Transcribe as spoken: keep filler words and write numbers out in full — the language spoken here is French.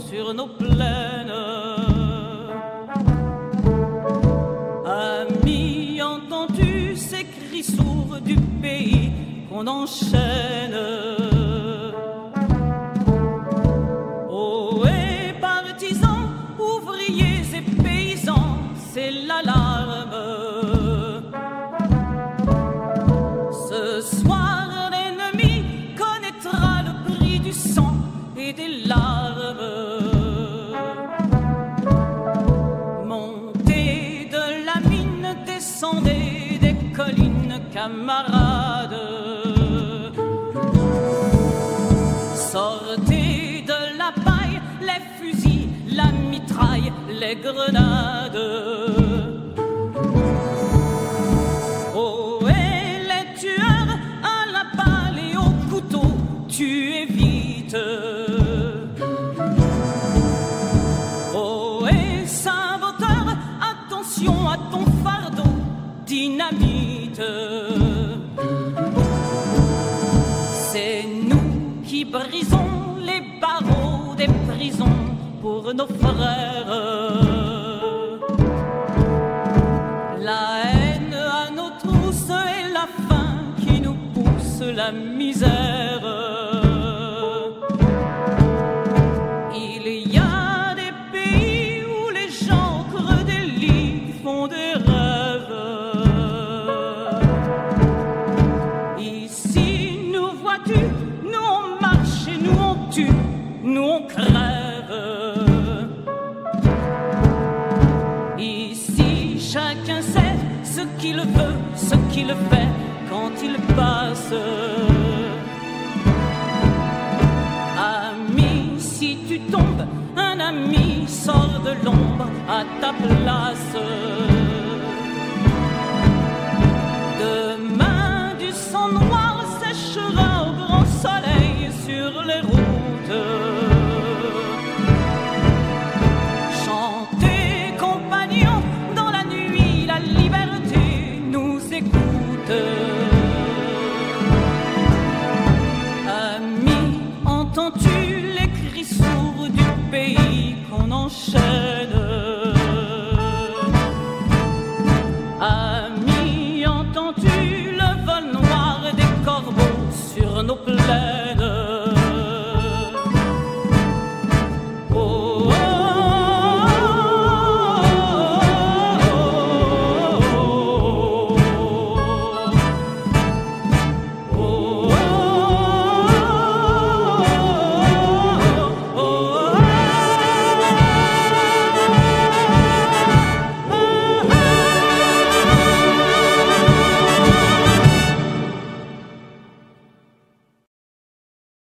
sur nos plaines. Amis, entends-tu ces cris sourds du pays qu'on enchaîne? Ohé, partisans, ouvriers et paysans, c'est l'alarme. Ce soir, l'ennemi connaîtra le prix du sang et des larmes. Montez de la mine, descendez des collines, camarades. Sortez de la paille, les fusils, la mitraille, les grenades. Oh, et les tueurs à la balle et au couteau, tuez vite. Oh, et saboteur, attention à ton fardeau, dynamite. C'est nous qui brisons les barreaux des prisons pour nos frères. La haine à nos trousses et la faim qui nous pousse la misère. Il y a des pays où les gens creux des lits font des rêves. Ici, nous vois-tu, nous on marche et nous on tue, nous on crève. Ici, chacun sait ce qu'il veut, ce qu'il fait quand il passe. Ami, si tu tombes, un ami sort de l'ombre à ta place. Demain, du sang noir séchera au grand soleil sur les routes. Chantez, compagnons, dans la nuit, la liberté nous écoute.